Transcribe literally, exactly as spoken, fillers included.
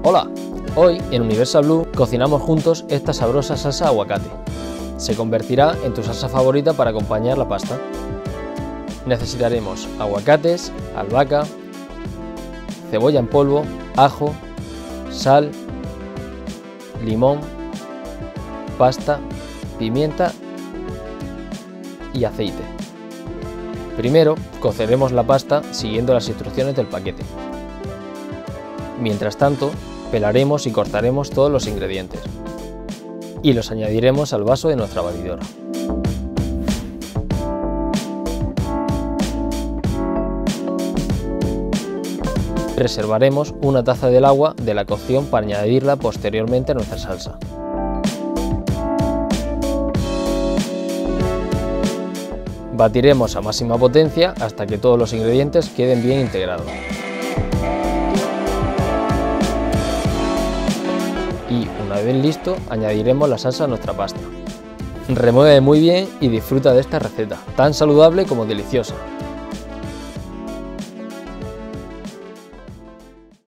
Hola, hoy en Universal Blue cocinamos juntos esta sabrosa salsa aguacate. Se convertirá en tu salsa favorita para acompañar la pasta. Necesitaremos aguacates, albahaca, cebolla en polvo, ajo, sal, limón, pasta, pimienta y aceite. Primero coceremos la pasta siguiendo las instrucciones del paquete. Mientras tanto, pelaremos y cortaremos todos los ingredientes y los añadiremos al vaso de nuestra batidora. Reservaremos una taza del agua de la cocción para añadirla posteriormente a nuestra salsa. Batiremos a máxima potencia hasta que todos los ingredientes queden bien integrados. Y una vez listo, añadiremos la salsa a nuestra pasta. Remueve muy bien y disfruta de esta receta, tan saludable como deliciosa.